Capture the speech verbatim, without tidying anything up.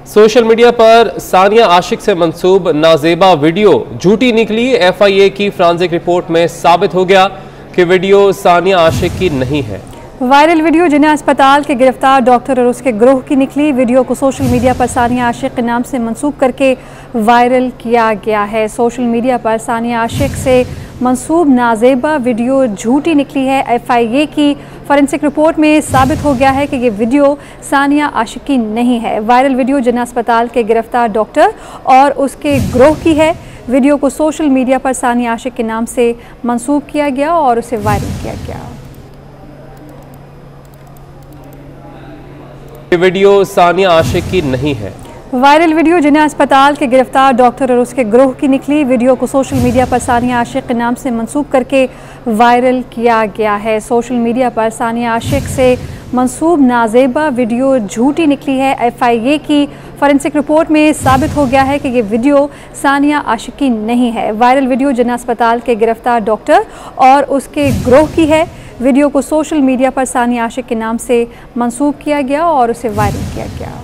Social media पर सानिया आशिक से मंसूब नाजेबा video झूठी निकली। एफ आई ए की फॉरेंसिक रिपोर्ट में साबित हो गया कि वीडियो सानिया आशिक की नहीं है। वायरल वीडियो जिन्हें अस्पताल के गिरफ्तार डॉक्टर और उसके ग्रोह की निकली। वीडियो को सोशल मीडिया पर सानिया आशिक के नाम से मंसूब करके वायरल किया गया है। सोशल मीडिया पर सानिया आशिक से मंसूब नाजेबा वीडियो झूठी निकली है। एफ आई ए की फॉरेंसिक रिपोर्ट में साबित हो गया है कि ये वीडियो सानिया आशिक की नहीं है। वायरल वीडियो जिन्हें अस्पताल के गिरफ्तार डॉक्टर और उसके ग्रोह की है। वीडियो को सोशल मीडिया पर सानिया आशिक के नाम से मंसूब किया गया और उसे वायरल किया गया। वीडियो सानिया आशिक की नहीं है। वायरल वीडियो जिन्हें अस्पताल के गिरफ्तार डॉक्टर और उसके ग्रोह की निकली। वीडियो को सोशल मीडिया पर सानिया आशिक के नाम से मंसूब करके वायरल किया गया है। सोशल मीडिया पर सानिया आशिक से मंसूब नाजेबा वीडियो झूठी निकली है। एफ आई ए की फॉरेंसिक रिपोर्ट में साबित हो गया है कि ये वीडियो सानिया आशिक की नहीं है। वायरल वीडियो जिन्हें अस्पताल के गिरफ्तार डॉक्टर और उसके ग्रोह की है। वीडियो को सोशल मीडिया पर सानिया आशिक के नाम से मंसूब किया गया और उसे वायरल किया गया।